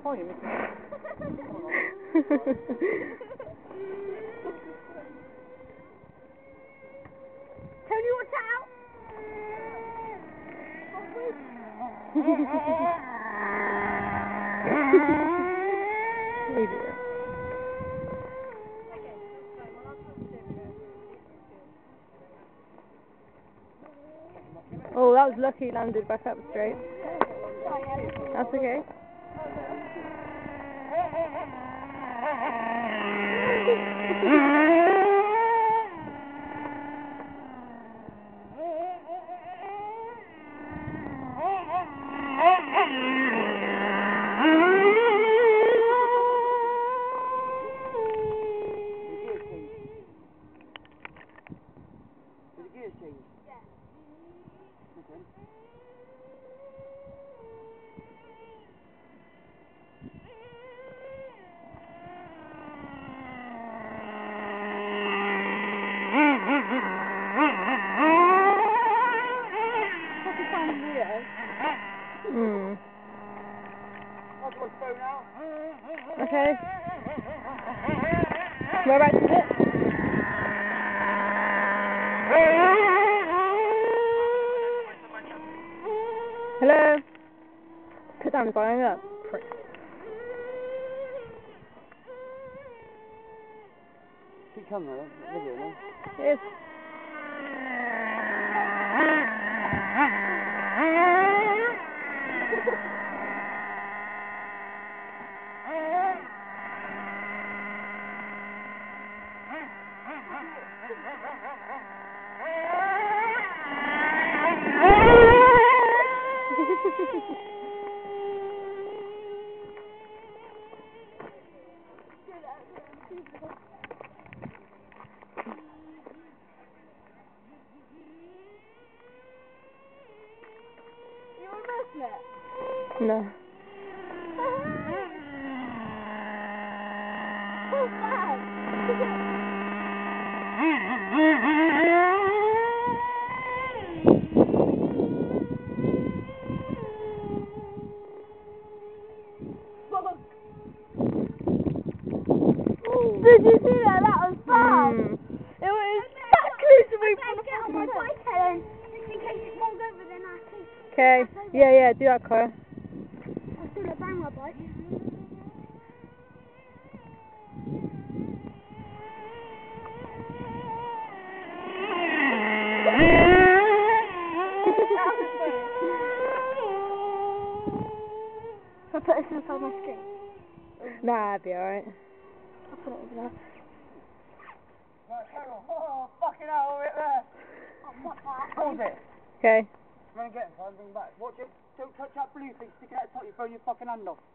Oh, you missed Tony, watch out! Idiot. Oh, that was lucky, landed back up straight. That's okay. Okay. Whereabouts is it? Hello? Put down the phone up. Prick. Keep coming, video, no? It is. No. Did you see that? That was fast. It was exactly to me. Get on my bike, Helen. Just in case it falls over, then I can. Okay. Yeah, do that, Claire. I'll still bang my bike. I'll put this inside my screen. Nah, it'll be alright. I'll put it over there. Right, Carol. Oh, fucking hell, we're there. Pause it. Okay. Run and get him, try and bring him back. Watch it. Don't touch that blue thing sticking out the top of your phone, your fucking hand off.